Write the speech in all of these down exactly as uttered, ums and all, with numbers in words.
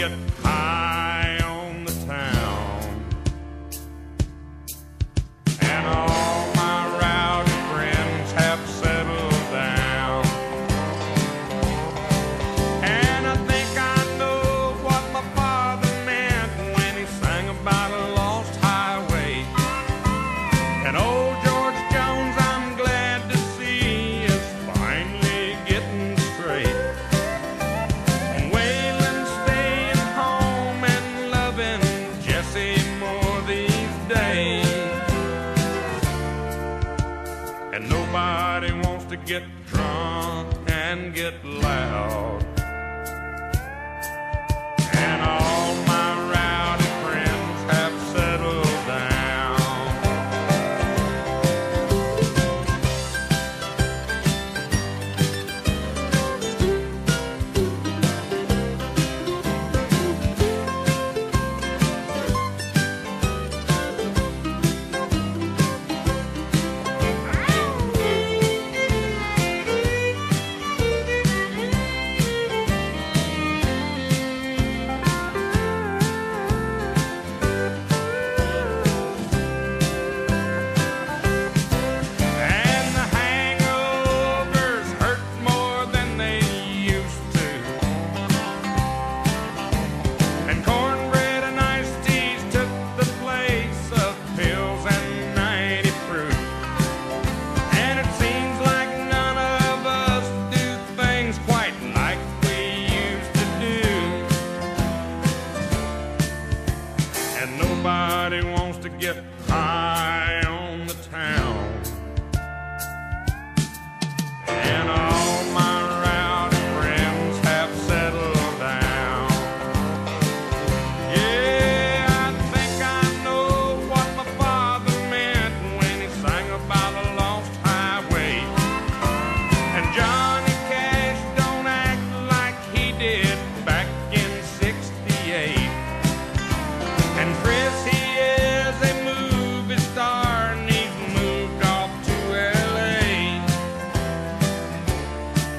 get high on the town. And all my rowdy friends have settled down. And I think I know what my father meant when he sang about a lost highway. And old George Jones, I'm glad to see, is finally getting straight. And Waylon staying home and loving Jesse more these days. And nobody wants to get drunk and get loud. And all my rowdy friends have settled down. And the hangovers hurt more than they used to. And cornbread and iced teas took the place of pills and ninety proof. And it seems like none of us do things quite like we used to do. And nobody wants to get high on the town. And all my rowdy friends have settled down. Yeah, I think I know what my father meant when he sang about a lost highway. And Johnny Cash don't act like he did back in sixty-eight. And Chris, he is a movie star and he's moved off to L A.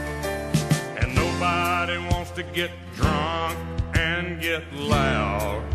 And nobody wants to get drunk and get loud.